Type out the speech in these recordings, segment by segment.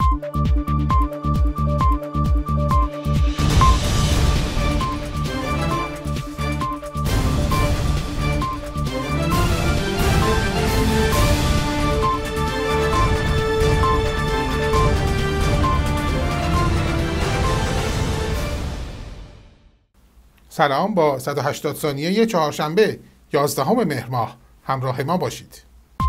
سلام، با 180 ثانیه چهارشنبه 11 مهر ماه همراه ما باشید.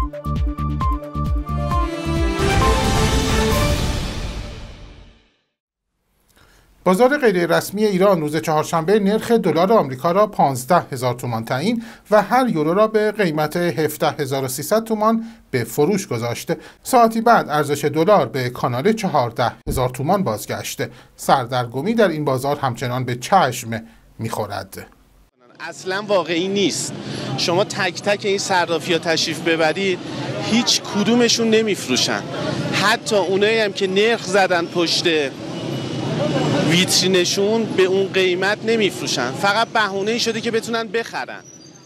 بازار غیررسمی ایران روز چهارشنبه نرخ دلار آمریکا را 15,000 تومان تعیین و هر یورو را به قیمت 17,300 تومان به فروش گذاشته. ساعتی بعد ارزش دلار به کانال 14,000 تومان بازگشت. سردرگمی در این بازار همچنان به چشم می‌خورد. اصلا واقعی نیست. شما تک تک این صرافی‌ها تشریف ببرید، هیچ کدومشون نمیفروشن. حتی اونایی هم که نرخ زدن پشت ویترینشون به اون قیمت نمیفروشن، فقط بهونه‌ای شده که بتونن بخرن.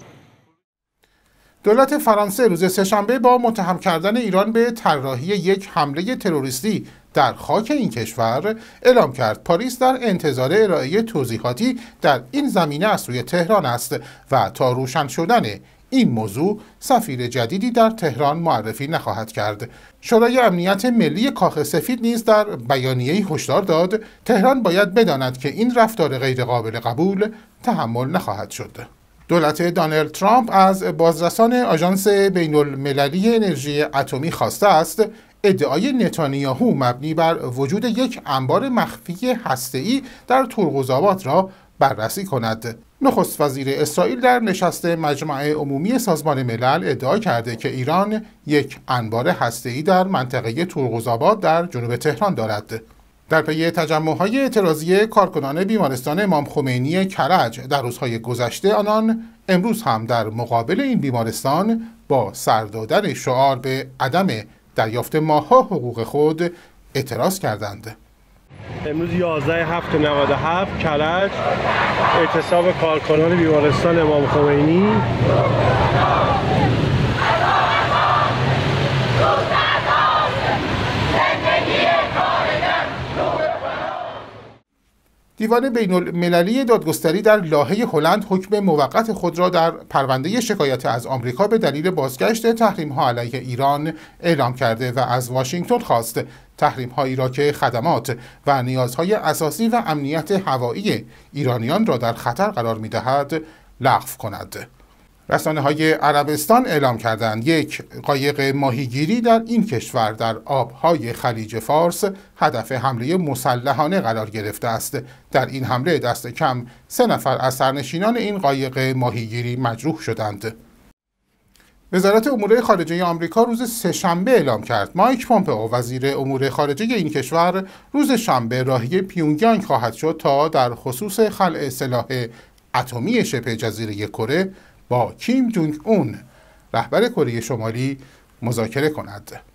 دولت فرانسه روز سه‌شنبه با متهم کردن ایران به طراحی یک حمله تروریستی در خاک این کشور اعلام کرد پاریس در انتظار ارائه توضیحاتی در این زمینه از سوی تهران است و تا روشن شدن این موضوع سفیر جدیدی در تهران معرفی نخواهد کرد. شورای امنیت ملی کاخ سفید نیز در بیانیه‌ای هشدار داد تهران باید بداند که این رفتار غیرقابل قبول تحمل نخواهد شد. دولت دونالد ترامپ از بازرسان آژانس بین‌المللی انرژی اتمی خواسته است ادعای نتانیاهو مبنی بر وجود یک انبار مخفی هسته‌ای در ترقزآباد را بررسی کند. نخست وزیر اسرائیل در نشست مجمع عمومی سازمان ملل ادعا کرده که ایران یک انبار هسته‌ای در منطقه ترقزآباد در جنوب تهران دارد. در پی تجمع‌های اعتراضی کارکنان بیمارستان امام خمینی کرج در روزهای گذشته، آنان امروز هم در مقابل این بیمارستان با سر دادن شعار به عدم دریافت ماه‌ها حقوق خود اعتراض کردند. امروز 11/7/97 کرج، اعتصاب کارکنان بیمارستان امام خمینی. دیوان بین‌المللی دادگستری در لاهه هلند حکم موقت خود را در پرونده شکایت از آمریکا به دلیل بازگشت تحریم‌ها علیه ایران اعلام کرده و از واشنگتن خواست تحریم‌هایی را که خدمات و نیازهای اساسی و امنیت هوایی ایرانیان را در خطر قرار می‌دهد لغو کند. رسانه‌های عربستان اعلام کردند یک قایق ماهیگیری در این کشور در آب‌های خلیج فارس هدف حمله مسلحانه قرار گرفته است. در این حمله دست کم 3 نفر از سرنشینان این قایق ماهیگیری مجروح شدند. وزارت امور خارجه آمریکا روز سه‌شنبه اعلام کرد مایک پومپئو وزیر امور خارجه این کشور روز شنبه راهی پیونگیانگ خواهد شد تا در خصوص خلع سلاح اتمی شبه جزیره کره با کیم جونگ اون رهبر کره شمالی مذاکره کند.